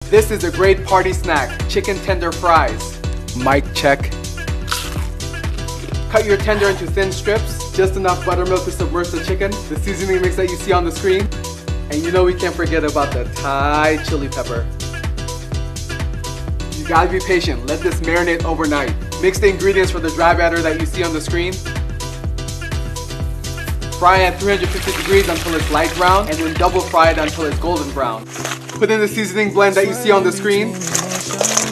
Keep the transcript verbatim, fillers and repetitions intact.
This is a great party snack, chicken tender fries. Mic check. Cut your tender into thin strips, just enough buttermilk to submerge the chicken, the seasoning mix that you see on the screen, and you know we can't forget about the Thai chili pepper. You gotta be patient, let this marinate overnight. Mix the ingredients for the dry batter that you see on the screen. Fry at three hundred fifty degrees until it's light brown, and then double fry it until it's golden brown. Put in the seasoning blend that you see on the screen.